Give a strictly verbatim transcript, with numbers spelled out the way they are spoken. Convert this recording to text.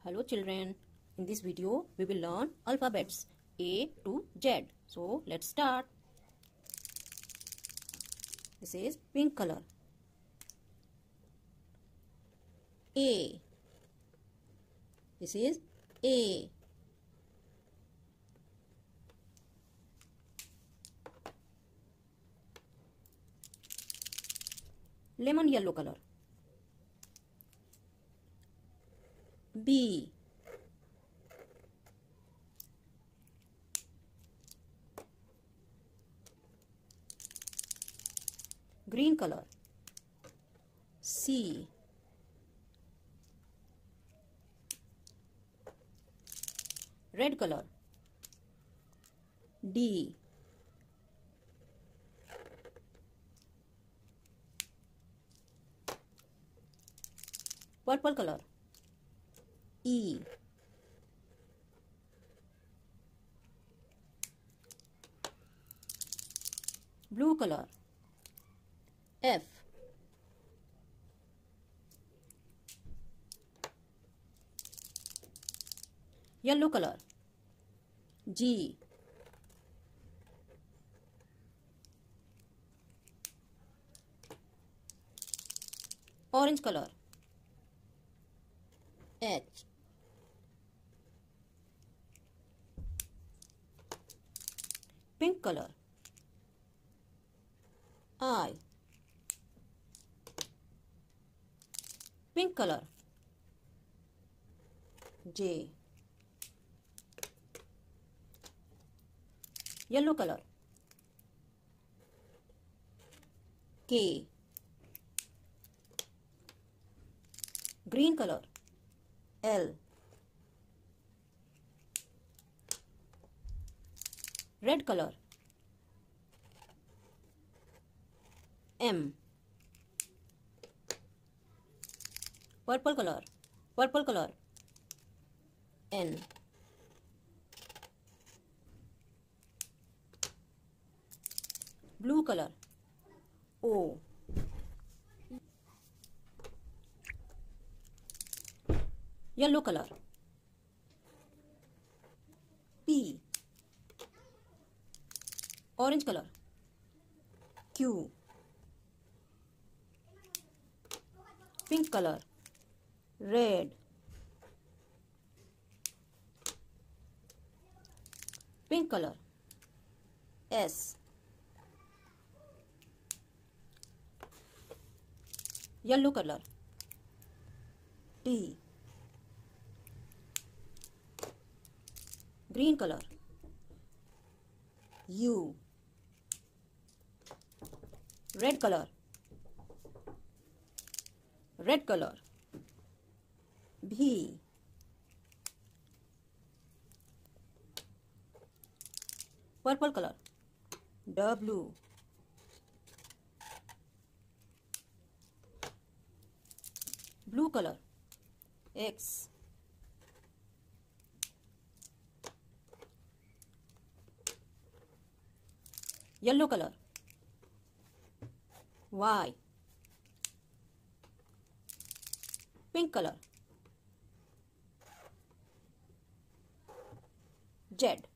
Hello children, in this video we will learn alphabets A to Z. So let's start. This is pink color. A. This is A. Lemon yellow color. B. Green color. C. Red color. D. Purple color. E. Blue color. F. Yellow color. G. Orange color. H. Pink color. I. Pink color. J. Yellow color. K. Green color. L. Red color. M. Purple color. Purple color. N. Blue color. O. Yellow color. P. Orange color. Q. Pink color. Red. Pink color. S. Yellow color. T. Green color. U. Red color. Red color. V. Purple color. W. Blue color. X. Yellow color. Y. Pink color. Z.